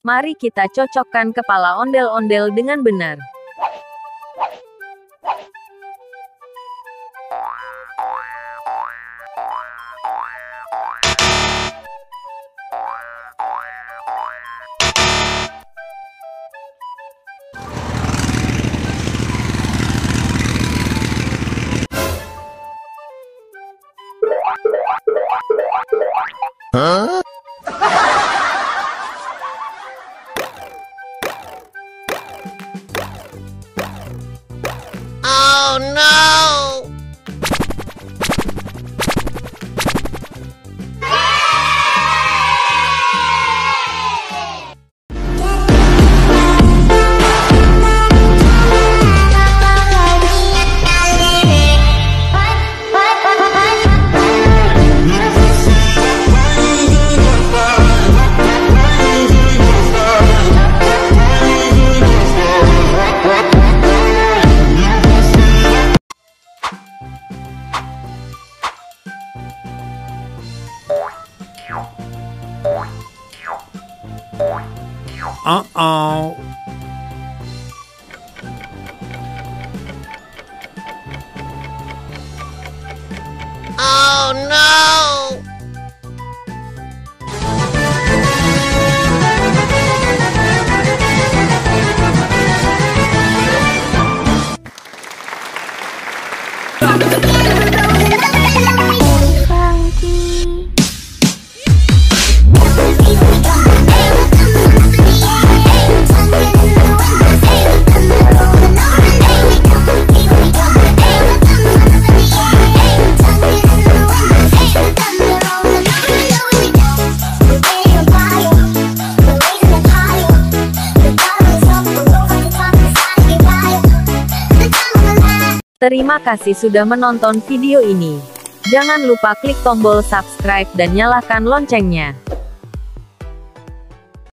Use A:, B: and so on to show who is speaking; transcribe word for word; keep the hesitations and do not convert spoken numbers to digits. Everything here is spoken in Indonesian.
A: Mari kita cocokkan kepala ondel-ondel dengan benar.
B: Huh? Oh no!
C: Uh-oh.
B: Oh no!
A: Terima kasih sudah menonton video ini. Jangan lupa klik tombol subscribe dan nyalakan loncengnya.